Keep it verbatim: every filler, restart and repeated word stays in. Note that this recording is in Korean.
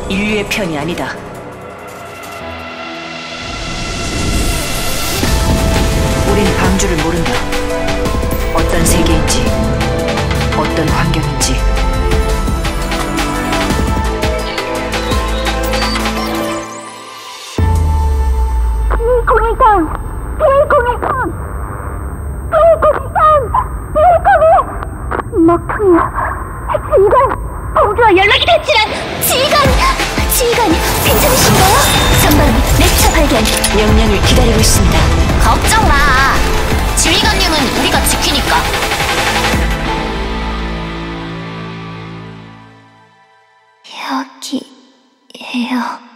인류의 편이 아니다. 우린 방주를 모른다. 어떤 세계인지, 어떤 환경인지. 비공일삼! 비공일삼! 비공일삼! 비공일! 막하며 지휘관! 공주와 연락이 닿지란 지휘관! 지휘관, 괜찮으신가요? 선방, 랩처 발견! 명령을 기다리고 있습니다. 걱정 마! 지휘관님은 우리가 지키니까. 여기에요.